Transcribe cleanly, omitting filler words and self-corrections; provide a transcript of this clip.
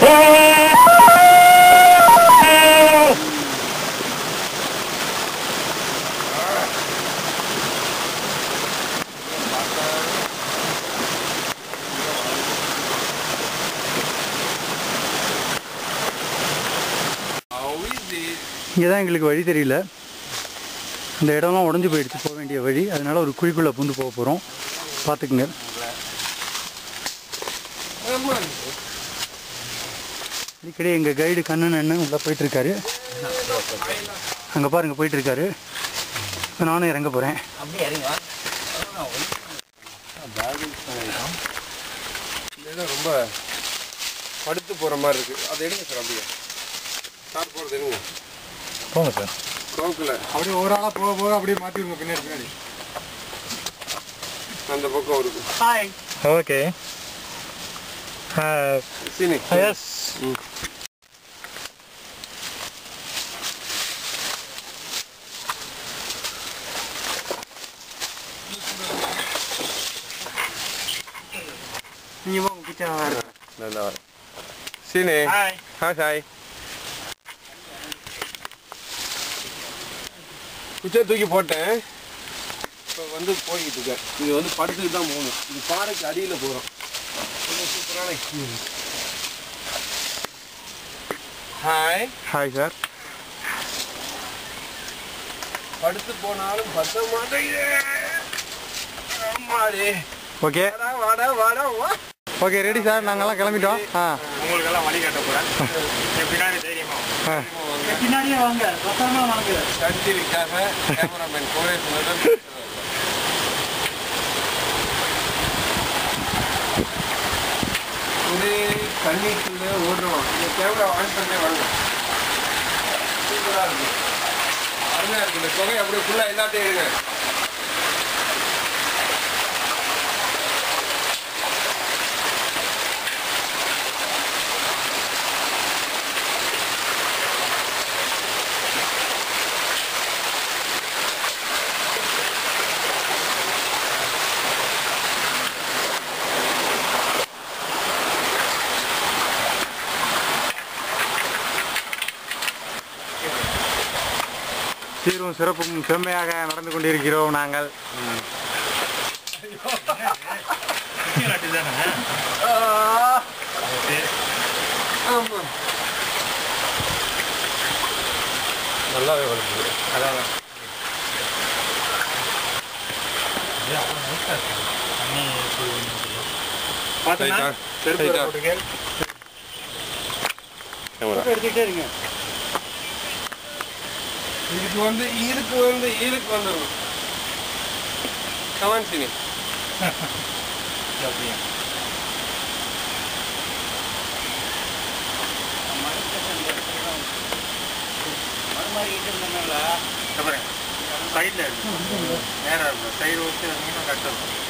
இங்கே தான் எங்களுக்கு வழி தெரியல. இந்த இடம்லாம் உடஞ்சி போயிடுச்சு போக வேண்டிய வழி. அதனால் ஒரு குழிக்குள்ளே பூந்து போக போகிறோம். பார்த்துக்குங்க. அடிக்கடி எங்கள் கைடு கண்ணன் உள்ளே போயிட்டுருக்காரு. அங்கே பாருங்கள் போயிட்டுருக்காரு. இப்போ நானும் இறங்க போகிறேன். ரொம்ப படுத்து போகிற மாதிரி இருக்குது. அதை எடுங்க சார். அப்படியே சார் போகிறது எடுங்க. போங்க சார். கோக்கில் அப்படியே ஒரு ஆளாக போக போக அப்படியே மாற்றி விடுங்க. பின்னாடி அந்த பக்கம் இருக்கு. ஹாய். ஓகே. சீனி. எஸ். நீங்கள் போங்க. பிச்சை நல்லா வர சீனி. ஹாய். ஹாய். குச்சை தூக்கி போட்டேன். இப்போ வந்து போய்கிட்டு இருக்கேன். இது வந்து படத்துக்கு தான் போகணும். இது பாறைக்கு அடியில் போகிறோம். சூப்பரான. Hi sir. படுத்து போனாலும் பத்த மாட்டேங்குது. ஓகே. வாடா. Okay ready sir. நாங்கள்லாம் கிளம்பிட்டோம். உங்களுக்கெல்லாம் வழி கட்ட போகிறேன். பின்னாடி தைரியமா பின்னாடியே வாங்க. பத்திரமா வாங்க. கண்டிப்பாக கேமராமேன் கோயேசனுடன் ஒரே தண்ணிக்குள்ளே ஓடுறோம். இந்த கேமரா ஆன் பண்ணே வாங்க. சூப்பராக இருக்கும். அருமையாக இருக்குது. இந்த தொகை அப்படியே ஃபுல்லாக எல்லாத்தையும் எடுங்க. சீரும் சிறப்பும் செம்மையாக நடந்து கொண்டிருக்கிறோம் நாங்கள். நல்லாவே வருது. அதான் எடுத்துக்கிட்டே இருங்க. இதுக்கு வந்து ஈருக்கு வந்துடும். கமான் சீனி. சைடில் நேரம் சைடு வச்சு கட்டணும்.